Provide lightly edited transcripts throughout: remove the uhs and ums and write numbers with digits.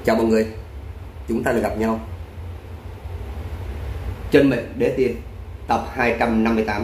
Chào mọi người, chúng ta được gặp nhau. Chân mệnh đế tiên, tập 258.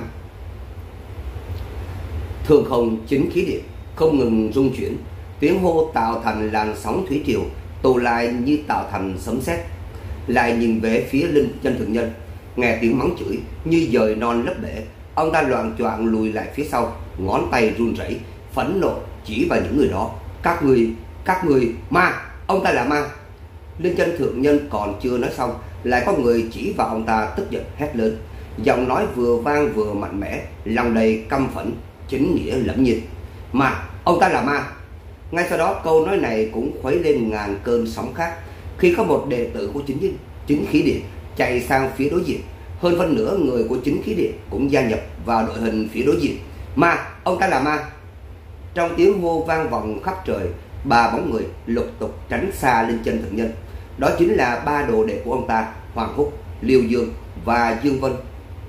Thường không chính khí điện không ngừng rung chuyển, tiếng hô tạo thành làn sóng thủy triều, tụ lại như tạo thành sấm sét. Lại nhìn về phía Linh Chân Thượng Nhân, nghe tiếng mắng chửi như dời non lấp bể. Ông ta loạng choạng lùi lại phía sau, ngón tay run rẩy, phẫn nộ chỉ vào những người đó. Các người ma, ông ta là ma. Linh Chân Thượng Nhân còn chưa nói xong, lại có người chỉ vào ông ta tức giận hét lớn, giọng nói vừa vang vừa mạnh mẽ, lòng đầy căm phẫn, chính nghĩa lẫm nhiên. Mà, ông ta là ma. Ngay sau đó câu nói này cũng khuấy lên ngàn cơn sóng khác, khi có một đệ tử của chính khí điện chạy sang phía đối diện. Hơn phân nửa người của chính khí điện cũng gia nhập vào đội hình phía đối diện. Mà, ông ta là ma. Trong tiếng hô vang vọng khắp trời, ba bóng người lục tục tránh xa Linh Chân Thượng Nhân. Đó chính là ba đồ đệ của ông ta, Hoàng Húc, Liêu Dương và Dương Vân.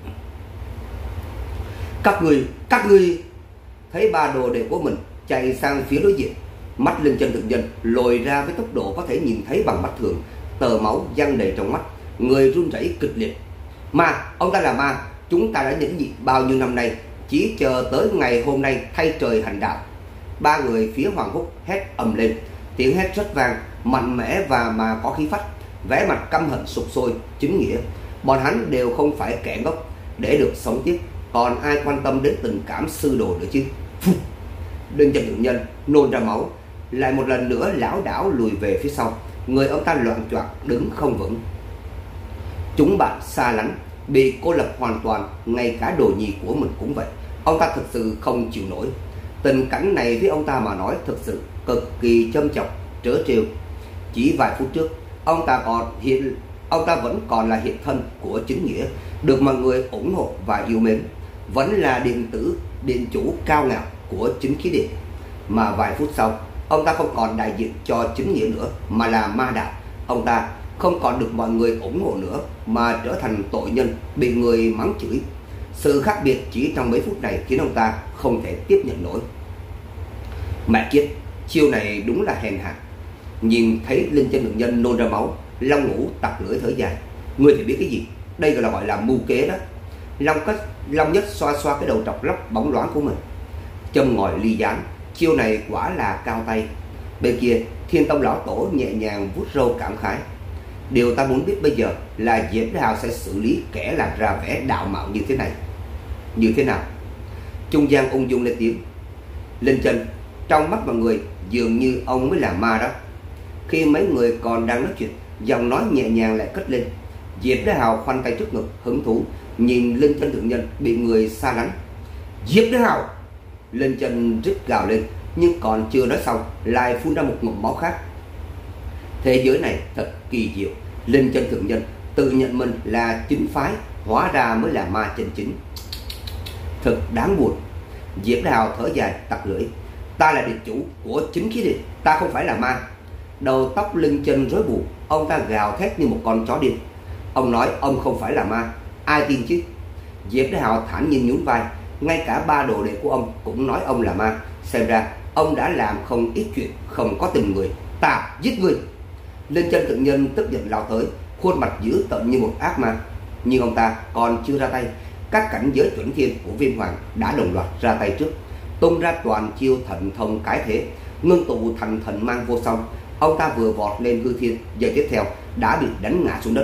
Các ngươi thấy ba đồ đệ của mình chạy sang phía đối diện, mắt Linh Chân Thượng Nhân lồi ra với tốc độ có thể nhìn thấy bằng mắt thường, tờ máu giăng đầy trong mắt, người run rẩy kịch liệt. Ma, ông ta là ma. Chúng ta đã nhẫn nhịn bao nhiêu năm nay, chỉ chờ tới ngày hôm nay thay trời hành đạo. Ba người phía Hoàng Húc hét ầm lên, tiếng hét rất vang, mạnh mẽ và mà có khí phách, vẻ mặt căm hận sục sôi, chính nghĩa. Bọn hắn đều không phải kẻ ngốc, để được sống tiếp, còn ai quan tâm đến tình cảm sư đồ nữa chứ. Linh Chân Thượng Nhân nôn ra máu, lại một lần nữa lảo đảo lùi về phía sau, người ông ta loạng choạng đứng không vững. Chúng bạn xa lánh, bị cô lập hoàn toàn, ngay cả đồ nhi của mình cũng vậy. Ông ta thực sự không chịu nổi. Tình cảnh này với ông ta mà nói thực sự cực kỳ châm chọc, trớ trêu. Chỉ vài phút trước, ông ta vẫn còn là hiện thân của chính nghĩa, được mọi người ủng hộ và yêu mến, vẫn là điện chủ cao ngạo của chính khí điện. Mà vài phút sau, ông ta không còn đại diện cho chính nghĩa nữa, mà là ma đạo. Ông ta không còn được mọi người ủng hộ nữa, mà trở thành tội nhân bị người mắng chửi. Sự khác biệt chỉ trong mấy phút này khiến ông ta không thể tiếp nhận nổi. Mẹ kiếp, chiêu này đúng là hèn hạ. Nhìn thấy Linh Chân Thượng Nhân nôn ra máu, Long Ngũ tặc lưỡi thở dài. Ngươi thì biết cái gì? Đây gọi là mưu kế đó. Long Nhất xoa xoa cái đầu trọc lóc bóng loáng của mình, châm ngòi ly gián. Chiêu này quả là cao tay. Bên kia, Thiên Tông lão tổ nhẹ nhàng vuốt râu cảm khái. Điều ta muốn biết bây giờ là Diệp Đế Hào sẽ xử lý kẻ làm ra vẻ đạo mạo như thế này như thế nào? Trung gian ung dung lên tiếng. Linh Chân, trong mắt mọi người dường như ông mới là ma đó. Khi mấy người còn đang nói chuyện, giọng nói nhẹ nhàng lại cất lên. Diệp Đế Hào khoanh tay trước ngực, hứng thú nhìn Linh Chân Thượng Nhân bị người xa lánh. Diệp Đế Hào! Linh Chân rít gào lên, nhưng còn chưa nói xong lại phun ra một ngụm máu khác. Thế giới này thật kỳ diệu. Linh Chân Thượng Nhân tự nhận mình là chính phái, hóa ra mới là ma chân chính. Thật đáng buồn. Diệp Đế Hào thở dài tặc lưỡi. Ta là điện chủ của chính khí điện, ta không phải là ma. Đầu tóc Linh Chân rối bù, ông ta gào thét như một con chó điên. Ông nói ông không phải là ma, ai tin chứ? Diệp Đế Hào thản nhiên nhún vai. Ngay cả ba đồ đệ của ông cũng nói ông là ma. Xem ra ông đã làm không ít chuyện không có tình người. Ta giết ngươi! Linh Chân Thượng Nhân tức giận lao tới, khuôn mặt dữ tợn như một ác ma. Nhưng ông ta còn chưa ra tay, các cảnh giới chuẩn thiên của Viêm Hoàng đã đồng loạt ra tay trước, tung ra toàn chiêu thần thông cái thế, ngưng tụ thành thần mang vô song. Ông ta vừa vọt lên hư thiên, giờ tiếp theo đã bị đánh ngã xuống đất.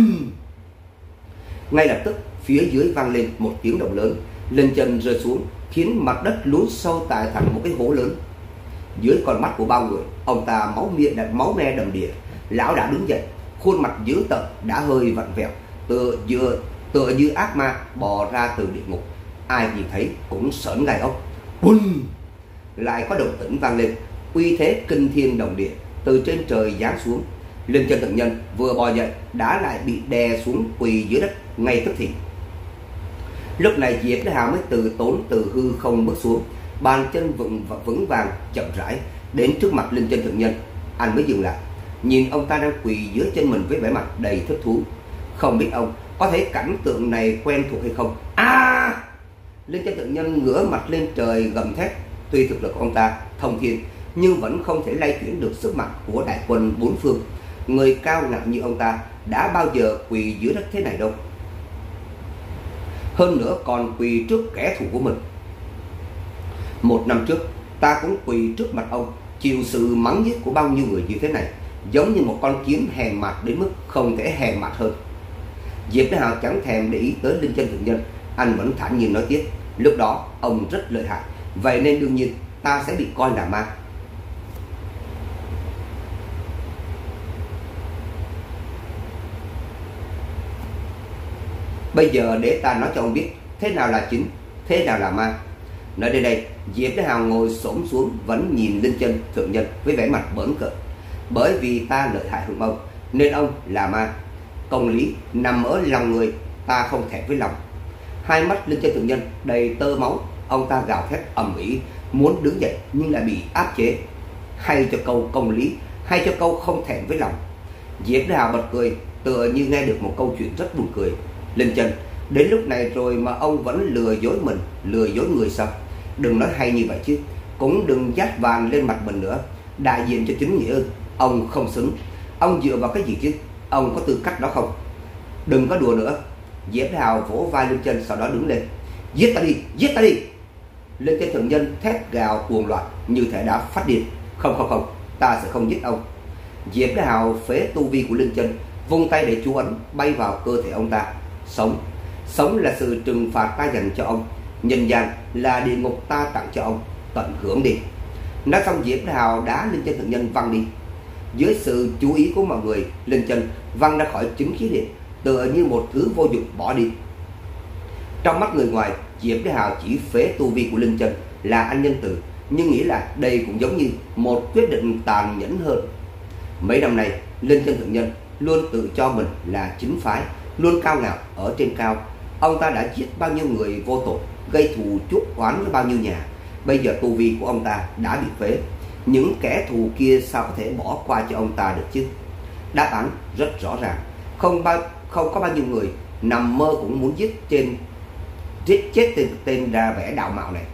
Ngay lập tức phía dưới vang lên một tiếng động lớn. Linh Chân rơi xuống, khiến mặt đất lún sâu tại thành một cái hố lớn. Dưới con mắt của bao người, ông ta máu me đầm đìa, lão đã đứng dậy, khuôn mặt dữ tợn đã hơi vặn vẹo, tựa như ác ma bò ra từ địa ngục. Ai nhìn thấy cũng sởn gai ốc. Lại có động tĩnh vang lên, uy thế kinh thiên động địa từ trên trời giáng xuống. Linh Chân Thượng Nhân vừa bò dậy đã lại bị đè xuống quỳ dưới đất ngay tức thì. Lúc này Diệp Đế Hào mới từ hư không bước xuống, bàn chân vững vàng chậm rãi đến trước mặt Linh Chân Thượng Nhân. Anh mới dừng lại, nhìn ông ta đang quỳ dưới chân mình với vẻ mặt đầy thích thú. Không biết ông có thấy cảnh tượng này quen thuộc hay không? Linh Chân Thượng Nhân ngửa mặt lên trời gầm thét. Tuy thực lực của ông ta thông thiên, nhưng vẫn không thể lay chuyển được sức mạnh của đại quân bốn phương. Người cao ngạo như ông ta đã bao giờ quỳ dưới đất thế này đâu. Hơn nữa còn quỳ trước kẻ thù của mình. 1 năm trước, ta cũng quỳ trước mặt ông, chịu sự mắng nhiếc của bao nhiêu người như thế này, giống như một con kiến hèn mạt đến mức không thể hèn mạt hơn. Diệp Thái Hào chẳng thèm để ý tới Linh Chân Thượng Nhân, anh vẫn thản nhiên nói tiếp: lúc đó ông rất lợi hại, vậy nên đương nhiên ta sẽ bị coi là ma. Bây giờ để ta nói cho ông biết thế nào là chính, thế nào là ma. Nói đến đây, Diệp Thái Hào ngồi xổm xuống vẫn nhìn Linh Chân Thượng Nhân với vẻ mặt bỡn cợt. Bởi vì ta lợi hại hơn ông nên ông là ma. Công lý nằm ở lòng người, ta không thẹn với lòng. Hai mắt Linh Chân Thượng Nhân đầy tơ máu, ông ta gào thét ầm ĩ, muốn đứng dậy nhưng lại bị áp chế. Hay cho câu công lý, hay cho câu không thẹn với lòng. Diệp Thái Hào bật cười, tựa như nghe được một câu chuyện rất buồn cười. Linh Chân, đến lúc này rồi mà ông vẫn lừa dối mình, lừa dối người sao? Đừng nói hay như vậy chứ, cũng đừng dát vàng lên mặt mình nữa. Đại diện cho chính nghĩa ư? Ông không xứng. Ông dựa vào cái gì chứ? Ông có tư cách đó không? Đừng có đùa nữa. Diệp Thái Hào vỗ vai Linh Chân, sau đó đứng lên. Giết ta đi, giết ta đi! Linh Chân Thượng Nhân thét gào cuồng loạn như thể đã phát điên. Không, ta sẽ không giết ông. Diệp Thái Hào phế tu vi của Linh Chân, vung tay để chú ấn bay vào cơ thể ông ta. Sống là sự trừng phạt ta dành cho ông, nhân gian là địa ngục ta tặng cho ông, tận hưởng đi. Nói xong, Diệp Thái Hào đá Linh Chân Thượng Nhân văng đi. Dưới sự chú ý của mọi người, Linh Chân văng ra khỏi chứng khí điện, tựa như một thứ vô dụng bỏ đi. Trong mắt người ngoài, Diệp Thái Hào chỉ phế tu vi của Linh Chân là anh nhân từ, nhưng nghĩ là đây cũng giống như một quyết định tàn nhẫn hơn. Mấy năm nay, Linh Chân Thượng Nhân luôn tự cho mình là chính phái, luôn cao ngạo ở trên cao. Ông ta đã giết bao nhiêu người vô tội, gây thù chuốc oán với bao nhiêu nhà. Bây giờ tu vi của ông ta đã bị phế, những kẻ thù kia sao có thể bỏ qua cho ông ta được chứ? Đáp án rất rõ ràng, không có bao nhiêu người nằm mơ cũng muốn chết tên ra vẻ đạo mạo này.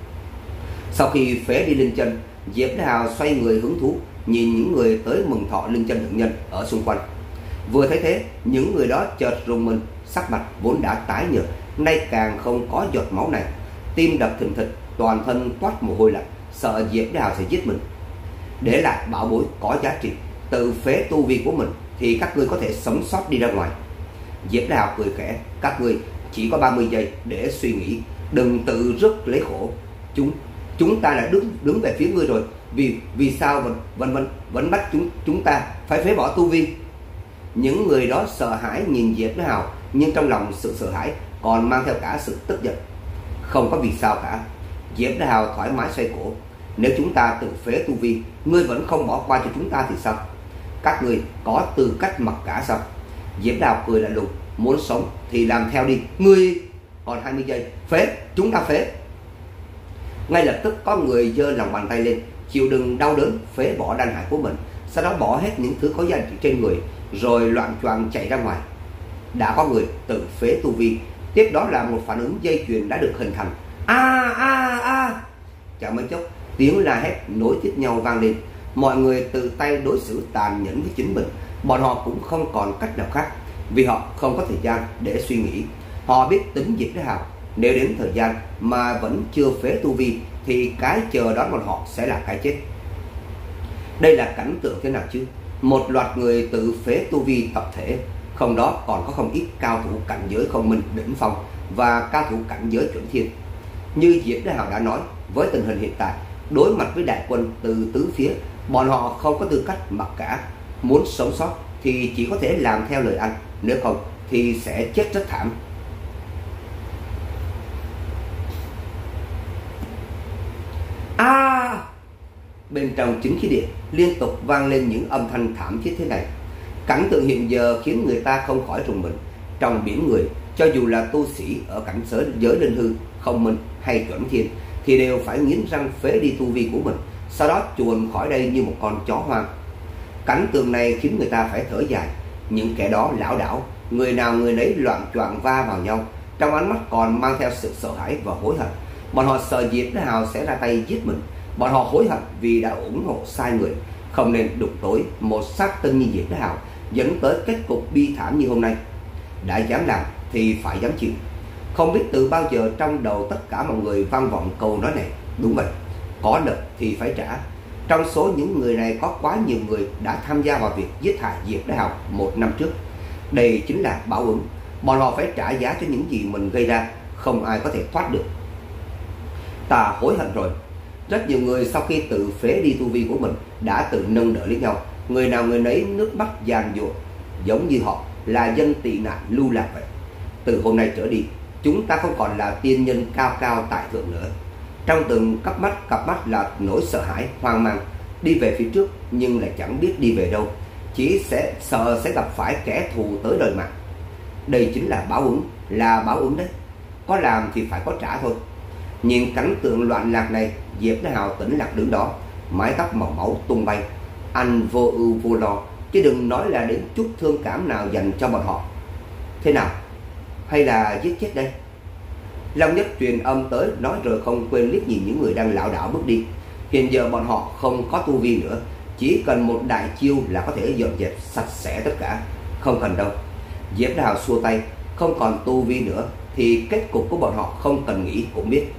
Sau khi phế đi Linh Chân, Diệp Thái Hào xoay người hứng thú nhìn những người tới mừng thọ Linh Chân Thượng Nhân ở xung quanh. Vừa thấy thế, những người đó chợt rùng mình, sắc mặt vốn đã tái nhợt nay càng không có giọt máu này, tim đập thình thịch, toàn thân toát mồ hôi lạnh, sợ Diệp Thái Hào sẽ giết mình. Để lại bảo bối có giá trị, tự phế tu vi của mình thì các ngươi có thể sống sót đi ra ngoài. Diệp Thái Hào cười khẽ: các ngươi chỉ có 30 giây để suy nghĩ, đừng tự rước lấy khổ. Chúng ta đã đứng về phía ngươi rồi, vì sao vẫn bắt chúng ta phải phế bỏ tu vi? Những người đó sợ hãi nhìn Diệp Thái Hào, nhưng trong lòng sự sợ hãi còn mang theo cả sự tức giận. Không có vì sao cả. Diệp Thái Hào thoải mái xoay cổ: nếu chúng ta tự phế tu vi, ngươi vẫn không bỏ qua cho chúng ta thì sao? Các ngươi có tư cách mặc cả sao? Diệp Thái Hào cười lạnh lùng: muốn sống thì làm theo đi. Ngươi còn 20 giây, phế, chúng ta phế. Ngay lập tức có người giơ lòng bàn tay lên, chịu đựng đau đớn phế bỏ đan hải của mình, sau đó bỏ hết những thứ có giá trị trên người, rồi loạng choạng chạy ra ngoài. Đã có người tự phế tu vi, tiếp đó là một phản ứng dây chuyền đã được hình thành. A! Chẳng mấy chốc, tiếng la hét nối tiếp nhau vang lên. Mọi người tự tay đối xử tàn nhẫn với chính mình. Bọn họ cũng không còn cách nào khác, vì họ không có thời gian để suy nghĩ. Họ biết tính Diệp Thái Hào, nếu đến thời gian mà vẫn chưa phế tu vi thì cái chờ đón bọn họ sẽ là cái chết. Đây là cảnh tượng thế nào chứ? Một loạt người tự phế tu vi tập thể, không đó còn có không ít cao thủ cảnh giới không minh đỉnh phong và cao thủ cảnh giới chuẩn thiên. Như Diệp Thái Hào đã nói, với tình hình hiện tại, đối mặt với đại quân từ tứ phía, bọn họ không có tư cách mặc cả. Muốn sống sót thì chỉ có thể làm theo lời anh, nếu không thì sẽ chết rất thảm. Bên trong chính khí điện liên tục vang lên những âm thanh thảm thiết thế này. Cảnh tượng hiện giờ khiến người ta không khỏi rùng mình. Trong biển người, cho dù là tu sĩ ở cảnh giới linh hư, không minh hay chuẩn thiên, thì đều phải nghiến răng phế đi tu vi của mình, sau đó chuồn khỏi đây như một con chó hoang. Cảnh tượng này khiến người ta phải thở dài. Những kẻ đó lảo đảo, người nào người nấy loạng choạng va vào nhau, trong ánh mắt còn mang theo sự sợ hãi và hối hận. Bọn họ sợ Diệp Thái Hào sẽ ra tay giết mình, Bọn họ hối hận vì đã ủng hộ sai người, không nên đụng tối một sát tinh như Diệp Thái Hào, dẫn tới kết cục bi thảm như hôm nay. Đã dám làm thì phải dám chịu. Không biết từ bao giờ trong đầu tất cả mọi người vang vọng câu nói này. Đúng vậy, có nợ thì phải trả. Trong số những người này có quá nhiều người đã tham gia vào việc giết hại Diệp Thái Hào 1 năm trước. Đây chính là báo ứng. Bọn họ phải trả giá cho những gì mình gây ra, không ai có thể thoát được. Ta hối hận rồi. Rất nhiều người sau khi tự phế đi tu vi của mình đã tự nâng đỡ lấy nhau, người nào người nấy nước mắt giàn giụa, giống như họ là dân tị nạn lưu lạc vậy. Từ hôm nay trở đi, chúng ta không còn là tiên nhân cao cao tại thượng nữa. Trong từng cặp mắt là nỗi sợ hãi, hoang mang, đi về phía trước nhưng lại chẳng biết đi về đâu, chỉ sợ sẽ gặp phải kẻ thù tới đời mạng. Đây chính là báo ứng đấy. Có làm thì phải có trả thôi. Nhìn cảnh tượng loạn lạc này, Diệp Thái Hào tĩnh lặng đứng đó, mái tóc màu máu tung bay. Anh vô ưu vô lo, chứ đừng nói là đến chút thương cảm nào dành cho bọn họ. Thế nào? Hay là giết chết đây? Long Nhất truyền âm tới, nói rồi không quên liếc nhìn những người đang lảo đảo bước đi. Hiện giờ bọn họ không có tu vi nữa, chỉ cần một đại chiêu là có thể dọn dẹp sạch sẽ tất cả. Không cần đâu. Diệp Thái Hào xua tay, không còn tu vi nữa thì kết cục của bọn họ không cần nghĩ cũng biết.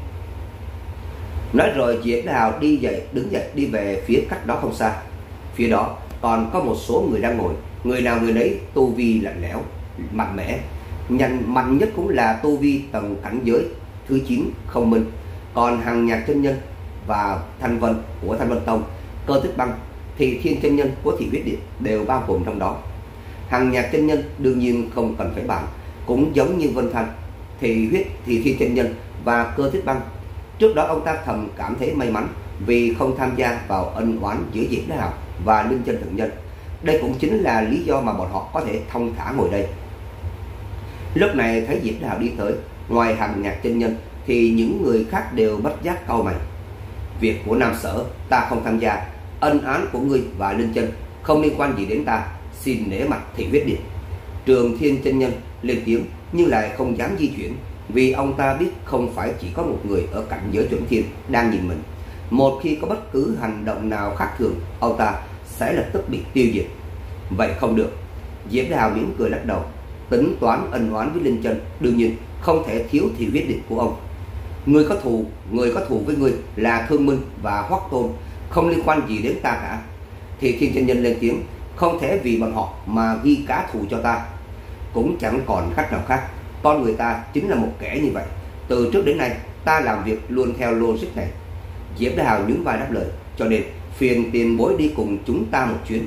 Nói rồi Diệp Thái Hào đứng dậy đi về phía cách đó không xa. Phía đó còn có một số người đang ngồi, người nào người nấy tu vi lạnh lẽo, mạnh mẽ. Mạnh nhất cũng là tu vi tầng cảnh giới thứ 9 không minh. Còn Hằng Nhạc chân nhân và Thanh Vân của Thanh Vân Tông, Cơ Tích Băng, Thị Thiên chân nhân của Thị Huyết Điện đều bao gồm trong đó. Hằng Nhạc chân nhân đương nhiên không cần phải bàn, cũng giống như Vân Thanh, Thị Thiên chân nhân và Cơ Tích Băng. Trước đó ông ta thầm cảm thấy may mắn vì không tham gia vào ân oán giữa Diệp Thái Hào và Linh Chân Thượng Nhân. Đây cũng chính là lý do mà bọn họ có thể thông thả ngồi đây. Lúc này thấy Diệp Thái Hào đi tới, ngoài Hằng Nhạc chân nhân thì những người khác đều bất giác cau mày. Việc của Nam Sở ta không tham gia, ân án của ngươi và Linh Chân không liên quan gì đến ta, xin nể mặt Thị Huyết Điện. Trường Thiên chân nhân lên tiếng nhưng lại không dám di chuyển, vì ông ta biết không phải chỉ có một người ở cảnh giới chuẩn thiên đang nhìn mình. Một khi có bất cứ hành động nào khác thường, ông ta sẽ lập tức bị tiêu diệt. Vậy không được. Diệp Thái Hào mỉm cười lắc đầu. Tính toán ân oán với Linh Chân đương nhiên không thể thiếu Thị Huyết Điện của ông. Người có thù với người là Thương Minh và Hoắc Tôn, không liên quan gì đến ta cả. Thì Thiên chân nhân lên tiếng, không thể vì bọn họ mà ghi cá thù cho ta. Cũng chẳng còn cách nào khác, con người ta chính là một kẻ như vậy. Từ trước đến nay ta làm việc luôn theo logic này. Diệp Thái Hào nhún vai đáp lời, cho nên phiền tiền bối đi cùng chúng ta một chuyến.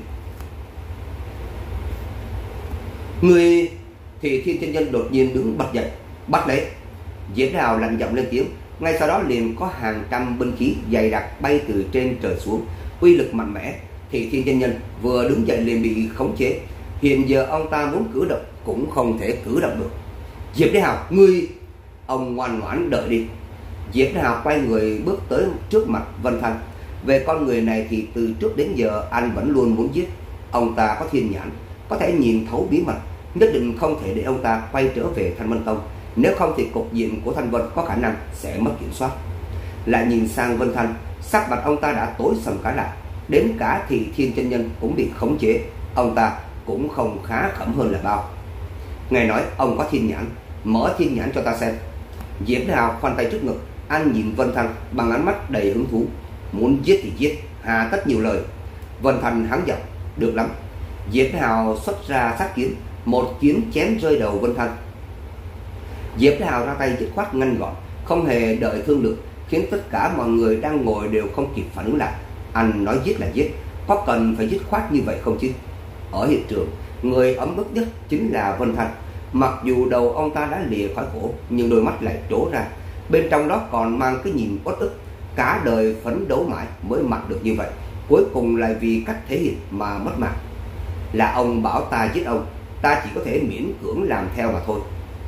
Người thì Thiên chân nhân đột nhiên đứng bật dậy, bắt lấy. Diệp Thái Hào lạnh giọng lên tiếng, ngay sau đó liền có hàng trăm binh khí dày đặc bay từ trên trời xuống, uy lực mạnh mẽ. Thì Thiên chân nhân vừa đứng dậy liền bị khống chế. Hiện giờ ông ta muốn cử động cũng không thể cử động được. Diệp Thái Hào, ngươi... Ông ngoan ngoãn đợi đi. Diệp Thái Hào quay người bước tới trước mặt Vân Thanh. Về con người này thì từ trước đến giờ anh vẫn luôn muốn giết. Ông ta có thiên nhãn, có thể nhìn thấu bí mật, nhất định không thể để ông ta quay trở về Thanh Vân Tông. Nếu không thì cục diện của Thanh Vân có khả năng sẽ mất kiểm soát. Lại nhìn sang Vân Thanh, sắc mặt ông ta đã tối sầm cả lại. Đến cả Thị Thiên chân nhân cũng bị khống chế. Ông ta cũng không khá khẩm hơn là bao. Ngài nói ông có thiên nhãn, mở thiên nhãn cho ta xem. Diệp Thái Hào khoanh tay trước ngực, anh nhìn Vân Thanh bằng ánh mắt đầy hứng thú. Muốn giết thì giết, hà tất nhiều lời. Vân Thanh hắn giọng, được lắm. Diệp Thái Hào xuất ra sát kiếm, một kiếm chém rơi đầu Vân Thanh. Diệp Thái Hào ra tay dứt khoát nhanh gọn, không hề đợi thương lượng, khiến tất cả mọi người đang ngồi đều không kịp phản ứng lại. Anh nói giết là giết, có cần phải dứt khoát như vậy không chứ? Ở hiện trường, người ấm ức nhất chính là Vân Thanh. Mặc dù đầu ông ta đã lìa khỏi cổ, nhưng đôi mắt lại trố ra, bên trong đó còn mang cái nhìn uất ức. Cả đời phấn đấu mãi mới mặc được như vậy, cuối cùng lại vì cách thể hiện mà mất mạng. Là ông bảo ta giết ông, ta chỉ có thể miễn cưỡng làm theo mà thôi.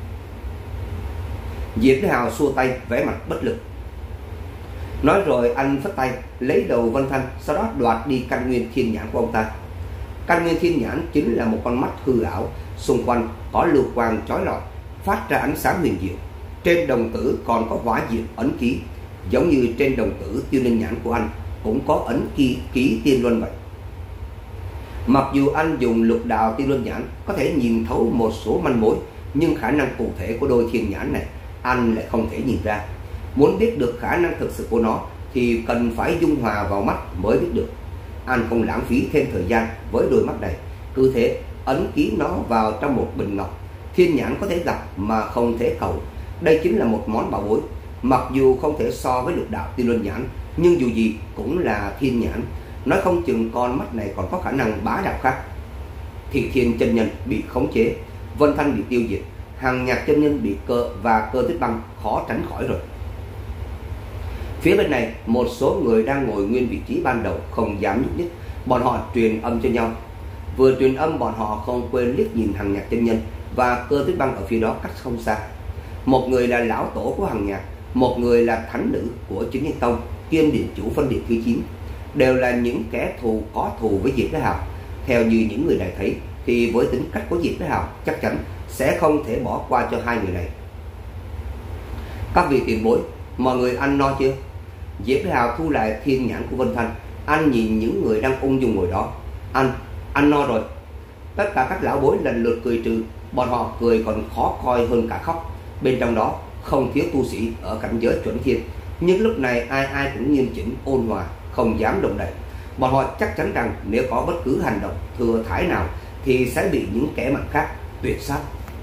Diệp Thái Hào xua tay, vẻ mặt bất lực. Nói rồi anh phất tay lấy đầu Vân Thanh, sau đó đoạt đi căn nguyên thiên nhãn của ông ta. Căn nguyên thiên nhãn chính là một con mắt hư ảo, xung quanh có lưu quang chói lọi, phát ra ánh sáng huyền diệu. Trên đồng tử còn có hỏa diệm ấn ký. giống như trên đồng tử Tiêu Ninh nhãn của anh cũng có ấn ký Tiên Luân vậy. Mặc dù anh dùng lục đạo Tiên Luân nhãn có thể nhìn thấu một số manh mối, nhưng khả năng cụ thể của đôi thiên nhãn này anh lại không thể nhìn ra. Muốn biết được khả năng thực sự của nó thì cần phải dung hòa vào mắt mới biết được. Anh không lãng phí thêm thời gian với đôi mắt này, cứ thế ấn ký nó vào trong một bình ngọc. Thiên nhãn có thể gặp mà không thể cầu. Đây chính là một món bảo bối. Mặc dù không thể so với lục đạo Tiên Luân nhãn, nhưng dù gì cũng là thiên nhãn. Nói không chừng con mắt này còn có khả năng bá đạo khác. Thị Thiên chân nhân bị khống chế, Vân Thanh bị tiêu diệt, Hằng Nhạc chân nhân bị Cơ Tích Băng khó tránh khỏi rồi. Phía bên này, một số người đang ngồi nguyên vị trí ban đầu không dám nhúc nhích. Bọn họ truyền âm cho nhau. Vừa truyền âm, bọn họ không quên liếc nhìn Hằng Nhạc chân nhân và Cơ Tích Băng ở phía đó cách không xa. Một người là lão tổ của Hằng Nhạc, một người là thánh nữ của Chính Nhân Tông, kiêm điện chủ phân điện thứ 9, đều là những kẻ thù có thù với Diệp Thế Hào. Theo như những người này thấy thì với tính cách của Diệp Thế Hào chắc chắn sẽ không thể bỏ qua cho hai người này. Các vị tiền bối, mọi người ăn no chưa? Diệp Thế Hào thu lại thiên nhãn của Vân Thanh, anh nhìn những người đang ung dung ngồi đó. Anh no rồi. Tất cả các lão bối lần lượt cười trừ, bọn họ cười còn khó coi hơn cả khóc. Bên trong đó không thiếu tu sĩ ở cảnh giới chuẩn thiên, nhưng lúc này ai ai cũng nghiêm chỉnh ôn hòa, không dám động đậy. Bọn họ chắc chắn rằng nếu có bất cứ hành động thừa thãi nào thì sẽ bị những kẻ mặt khác tuyệt sát.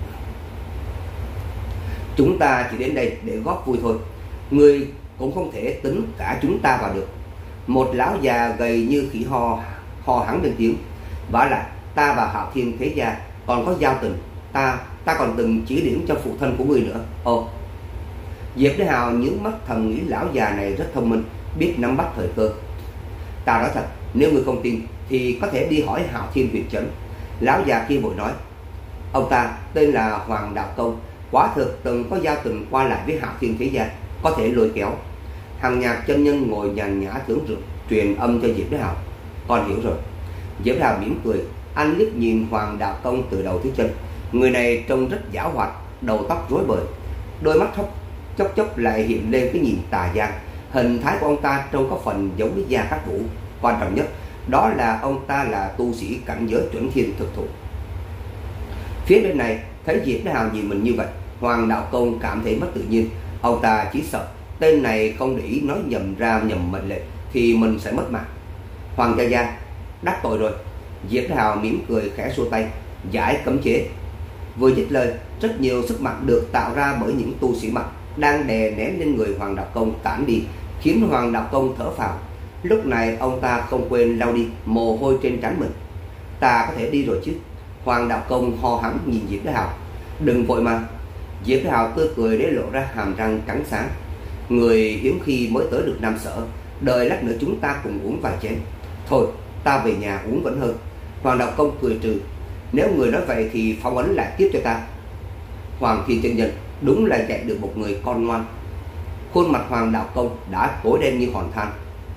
Chúng ta chỉ đến đây để góp vui thôi, người cũng không thể tính cả chúng ta vào được. Một lão già gầy như khỉ ho hẳn lên tiếng. Vả lại ta và Hạo Thiên thế gia còn có giao tình, ta còn từng chỉ điểm cho phụ thân của người nữa. Ồ. Diệp Thế Hào nhướng mắt thầm nghĩ lão già này rất thông minh, biết nắm bắt thời cơ. Ta nói thật, nếu người không tin thì có thể đi hỏi Hạo Thiên Huyền Chấn. Lão già kia vội nói, ông ta tên là Hoàng Đạo Công, quả thực từng có giao tình qua lại với Hạo Thiên thế gia, có thể lôi kéo. Hằng Nhạc chân nhân ngồi nhàn nhã thưởng rượu, truyền âm cho Diệp Thế Hào. Con hiểu rồi. Diệp Thế Hào mỉm cười, anh liếc nhìn Hoàng Đạo Công từ đầu tới chân. Người này trông rất giảo hoạt, đầu tóc rối bời, đôi mắt chốc lại hiện lên cái nhìn tà gian. Hình thái của ông ta trông có phần giống với Gia Cát Vũ. Quan trọng nhất đó là ông ta là tu sĩ cảnh giới chuẩn thiên thực thụ. Phía bên này thấy Diệp Thế Hào nhìn mình như vậy, Hoàng Đạo Công cảm thấy mất tự nhiên. Ông ta chỉ sợ tên này không để ý nói nhầm mệnh lệnh thì mình sẽ mất mạng. Hoàng gia đắc tội rồi. Diệp Thế Hào mỉm cười khẽ xua tay, giải cấm chế. Vừa dứt lời, rất nhiều sức mạnh được tạo ra bởi những tu sĩ mạnh đang đè nén lên người Hoàng Đạo Công tản đi, khiến Hoàng Đạo Công thở phào. Lúc này ông ta không quên lau đi mồ hôi trên trán mình. Ta có thể đi rồi chứ? Hoàng Đạo Công ho hắng nhìn Diệp Thế Hào. Đừng vội mà. Diệp Thế Hào tươi cười để lộ ra hàm răng trắng sáng. Người hiếm khi mới tới được Nam Sở, đợi lát nữa chúng ta cùng uống vài chén. Thôi, ta về nhà uống vẫn hơn. Hoàng Đạo Công cười trừ. Nếu người nói vậy thì phong ấn lại tiếp cho ta. Hoàng Thiên chân nhân đúng là dạy được một người con ngoan. Khuôn mặt Hoàng Đạo Công đã tối đen như hòn than.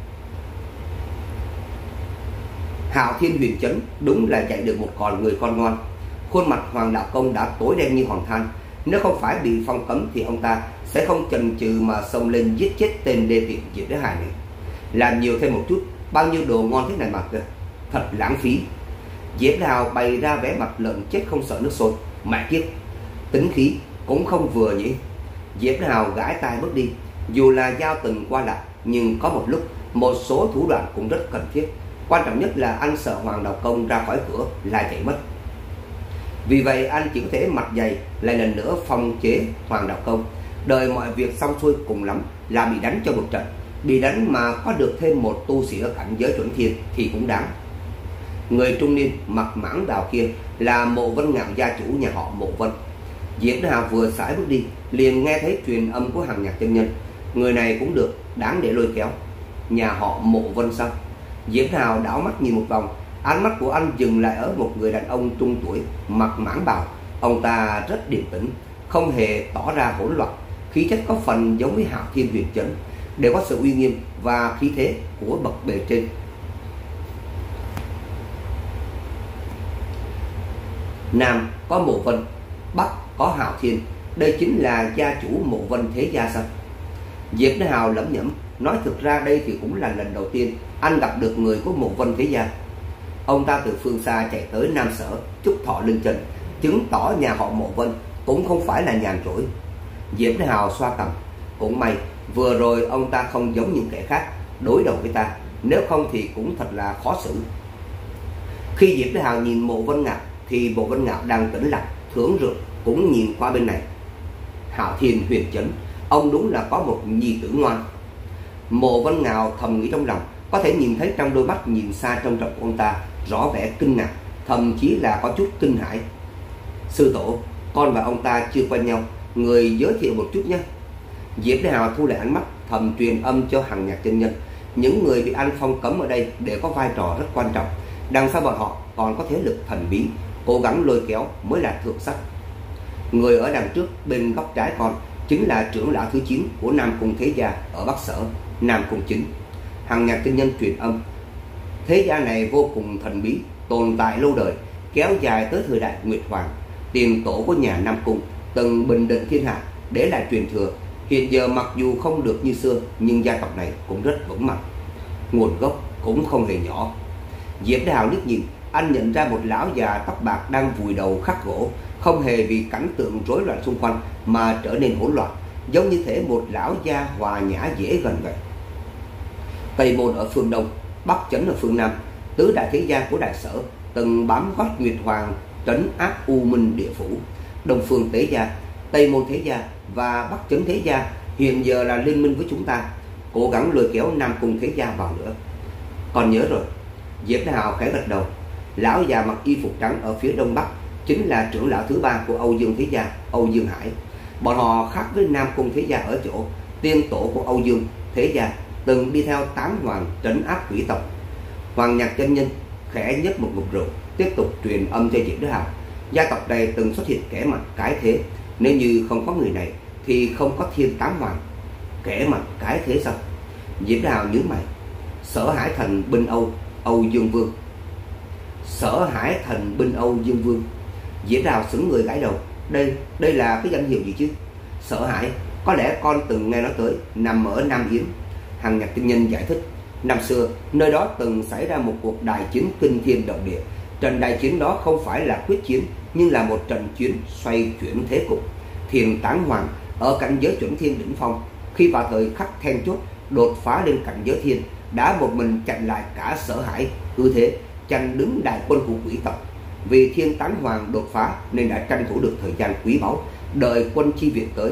Hạo Thiên Huyền Chấn đúng là dạy được một người con ngoan. Khuôn mặt Hoàng Đạo Công đã tối đen như hòn than. Nếu không phải bị phong cấm thì ông ta sẽ không chần chừ mà xông lên giết chết tên đê tiện Diệp Thế Hào này. Làm nhiều thêm một chút, bao nhiêu đồ ngon thế này mà kìa, thật lãng phí. Diệp Thế Hào bày ra vẻ mặt lợn chết không sợ nước sôi. Mẹ kiếp, tính khí cũng không vừa nhỉ. Diệp Thế Hào gãi tai bước đi. Dù là giao tình qua lại, nhưng có một lúc một số thủ đoạn cũng rất cần thiết. Quan trọng nhất là anh sợ Hoàng Đạo Công ra khỏi cửa là chạy mất. Vì vậy anh chỉ có thể mặt dày lại lần nữa phong chế Hoàng Đạo Công. Đợi mọi việc xong xuôi cùng lắm là bị đánh cho một trận. Bị đánh mà có được thêm một tu sĩ ở cảnh giới chuẩn thiên thì cũng đáng. Người trung niên mặc mãng bào kia là Mộ Vân Ngạo gia chủ nhà họ Mộ Vân. Diệp Thế Hào vừa sải bước đi liền nghe thấy truyền âm của Hằng Nhạc chân nhân. Người này cũng được, đáng để lôi kéo. Nhà họ Mộ Vân sao? Diệp Thế Hào đảo mắt nhìn một vòng, ánh mắt của anh dừng lại ở một người đàn ông trung tuổi mặc mãng bào. Ông ta rất điềm tĩnh, không hề tỏ ra hỗn loạn, khí chất có phần giống với Hạo Thiên Huyền Chấn, đều có sự uy nghiêm và khí thế của bậc bề trên. Nam có Mộ Vân, Bắc có Hạo Thiên, đây chính là gia chủ Mộ Vân thế gia sao? Diệp Thế Hào lẩm nhẩm, nói thực ra đây thì cũng là lần đầu tiên anh gặp được người của Mộ Vân thế gia. Ông ta từ phương xa chạy tới Nam Sở chúc thọ lưng chừng, chứng tỏ nhà họ Mộ Vân cũng không phải là nhàn rỗi. Diệp Thế Hào xoa cằm, cũng may vừa rồi ông ta không giống những kẻ khác đối đầu với ta, nếu không thì cũng thật là khó xử. Khi Diệp Thế Hào nhìn Mộ Vân Ngạo thì Mộ Vân Ngạo đang tĩnh lặng thưởng rượu cũng nhìn qua bên này. Hạo Thiên huyền chấn, ông đúng là có một nhi tử ngoan. Mộ Vân Ngạo thầm nghĩ trong lòng, có thể nhìn thấy trong đôi mắt nhìn xa trông trọng của ông ta rõ vẻ kinh ngạc, thậm chí là có chút kinh hãi. Sư tổ, con và ông ta chưa quen nhau, người giới thiệu một chút nhé. Diệp Thế Hào thu lại ánh mắt, thầm truyền âm cho Hằng Nhạc chân nhân. Những người bị anh phong cấm ở đây đều có vai trò rất quan trọng, đằng sau bọn họ còn có thế lực thần bí, cố gắng lôi kéo mới là thượng sách. Người ở đằng trước bên góc trái con chính là trưởng lão thứ 9 của Nam Cung thế gia ở Bắc Sở, Nam Cung Chính. Hằng Nhạc chân nhân truyền âm, thế gia này vô cùng thần bí, tồn tại lâu đời, kéo dài tới thời đại Nguyệt Hoàng. Tiền tổ của nhà Nam Cung từng bình định thiên hạ, để lại truyền thừa. Hiện giờ mặc dù không được như xưa, nhưng gia tộc này cũng rất vững mạnh, nguồn gốc cũng không hề nhỏ. Diệp Thế Hào liếc nhìn, anh nhận ra một lão già tóc bạc đang vùi đầu khắc gỗ, không hề vì cảnh tượng rối loạn xung quanh mà trở nên hỗn loạn, giống như thể một lão gia hòa nhã dễ gần vậy. Tây Môn ở phương Đông, Bắc Chấn ở phương Nam, tứ đại thế gia của Đại Sở từng bám gót Nguyệt Hoàng trấn áp U Minh địa phủ. Đông Phương Tế gia, Tây Môn thế gia và Bắc Chấn thế gia hiện giờ là liên minh với chúng ta, cố gắng lôi kéo Nam Cung thế gia vào nữa. Con nhớ rồi. Diệp Thế Hào khẽ gật đầu. Lão già mặc y phục trắng ở phía đông bắc chính là trưởng lão thứ 3 của Âu Dương thế gia, Âu Dương Hải. Bọn họ khác với Nam Cung thế gia ở chỗ tiên tổ của Âu Dương thế gia từng đi theo Tán Hoàng trấn áp quỷ tộc. Hoàng Nhạc chân nhân khẽ nhấp một ngụm rượu, tiếp tục truyền âm cho Diệp Thế Hào. Gia tộc này từng xuất hiện kẻ mạnh cái thế, nếu như không có người này thì không có Thiên Tán Hoàng. Kẻ mạnh cái thế sao? Diệp Thế Hào nhướng mày. Sở Hải Thành binh Âu Dương Vương. Sở Hải Thành binh Âu Dương Vương. Diệp Thế Hào sững người gãi đầu. Đây là cái danh hiệu gì chứ? Sở Hải, có lẽ con từng nghe nói tới, nằm ở Nam Yến. Hằng Nhạc chân nhân giải thích, năm xưa nơi đó từng xảy ra một cuộc đại chiến kinh thiên động địa. Trận đại chiến đó không phải là quyết chiến, nhưng là một trận chiến xoay chuyển thế cục. Thiên Tán Hoàng ở cảnh giới chuẩn thiên đỉnh phong, khi vào thời khắc then chốt đột phá lên cảnh giới thiên, đã một mình chặn lại cả Sở Hải, ư thế chặn đứng đại quân của quỷ tộc. Vì Thiên Tán Hoàng đột phá nên đã tranh thủ được thời gian quý báu, đợi quân chi viện tới.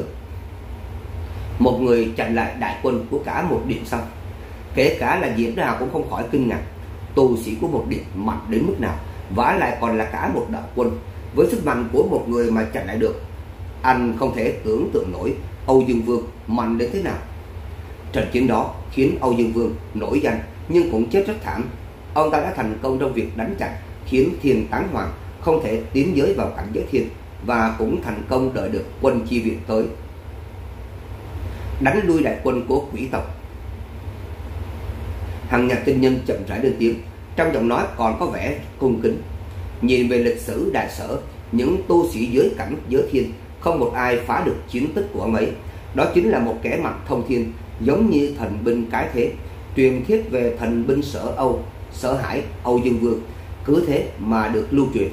Một người chặn lại đại quân của cả một điện sao? Kể cả là Diệp Thế Hào cũng không khỏi kinh ngạc. Tu sĩ của một điện mạnh đến mức nào, vả lại còn là cả một đạo quân. Với sức mạnh của một người mà chặn lại được, anh không thể tưởng tượng nổi Âu Dương Vương mạnh đến thế nào. Trận chiến đó khiến Âu Dương Vương nổi danh nhưng cũng chết rất thảm. Ông ta đã thành công trong việc đánh chặn, khiến Thiên Tán Hoàng không thể tiến giới vào cảnh giới thiên, và cũng thành công đợi được quân chi viện tới, đánh lui đại quân của quỷ tộc. Hằng Nhạc chân nhân chậm rãi lên tiếng, trong giọng nói còn có vẻ cung kính. Nhìn về lịch sử Đại Sở, những tu sĩ dưới cảnh giới thiên không một ai phá được chiến tích của ông ấy. Đó chính là một kẻ mạnh thông thiên, giống như thần binh cái thế. Truyền thuyết về thần binh Sở Hải Âu Dương Vương cứ thế mà được lưu truyền.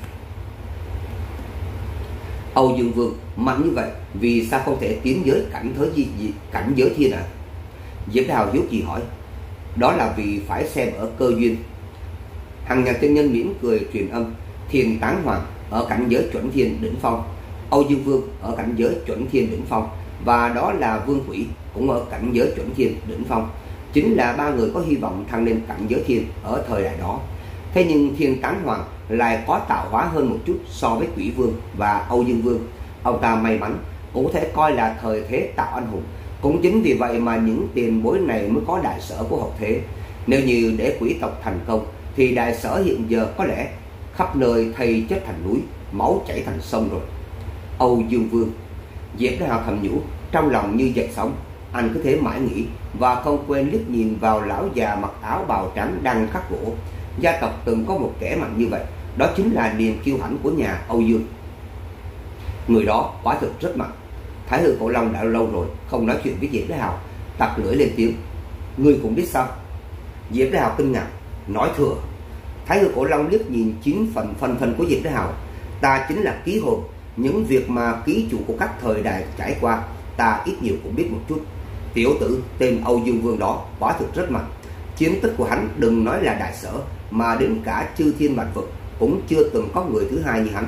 Âu Dương Vương mạnh như vậy, vì sao không thể tiến giới cảnh giới thiên à? Diệp Thế Hào hiếu kỳ hỏi. Đó là vì phải xem ở cơ duyên. Hằng Nhạc chân nhân mỉm cười truyền âm, Thiên Tán Hoàng ở cảnh giới chuẩn thiên đỉnh phong, Âu Dương Vương ở cảnh giới chuẩn thiên đỉnh phong, và đó là Vương Quỷ cũng ở cảnh giới chuẩn thiên đỉnh phong. Chính là ba người có hy vọng thăng lên cảnh giới thiên ở thời đại đó. Thế nhưng Thiên Tán Hoàng lại có tạo hóa hơn một chút so với Quỷ Vương và Âu Dương Vương. Ông ta may mắn, cũng có thể coi là thời thế tạo anh hùng. Cũng chính vì vậy mà những tiền bối này mới có Đại Sở của hậu thế. Nếu như để quỷ tộc thành công thì Đại Sở hiện giờ có lẽ khắp nơi thây chết thành núi, máu chảy thành sông rồi. Âu Dương Vương. Diệp Thế Hào thầm nhủ, trong lòng như dậy sóng. Anh cứ thế mãi nghĩ và không quên liếc nhìn vào lão già mặc áo bào trắng đang khắc gỗ. Gia tộc từng có một kẻ mạnh như vậy, đó chính là niềm kiêu hãnh của nhà Âu Dương. Người đó quả thực rất mạnh. Thái Hư Cổ Long đã lâu rồi không nói chuyện với Diệp Thế Hào, tặc lưỡi lên tiếng: Ngươi cũng biết sao? Diệp Thế Hào kinh ngạc nói: Thừa. Thái Hư Cổ Long liếc nhìn chín phần phân thân của Diệp Thế Hào: Ta chính là ký hồn, những việc mà ký chủ của các thời đại trải qua, ta ít nhiều cũng biết một chút. Tiểu tử tên Âu Dương Vương đó quả thực rất mạnh, chiến tích của hắn đừng nói là đại sở, mà đến cả chư thiên vạn vực cũng chưa từng có người thứ hai như hắn.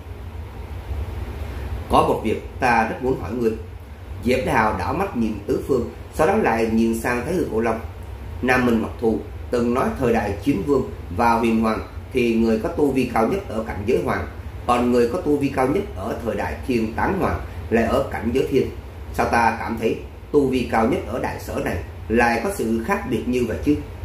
Có một việc ta rất muốn hỏi ngươi. Diệp Thế Hào đảo mắt nhìn tứ phương, sau đó lại nhìn sang Thái Hư Cổ Long. Nam Minh Mặc Thù từng nói thời đại Chiến Vương và Huyền Hoàng thì người có tu vi cao nhất ở cảnh giới hoàng, còn người có tu vi cao nhất ở thời đại Thiên Tán Hoàng lại ở cảnh giới thiên. Sao ta cảm thấy tu vi cao nhất ở đại sở này lại có sự khác biệt như vậy chứ?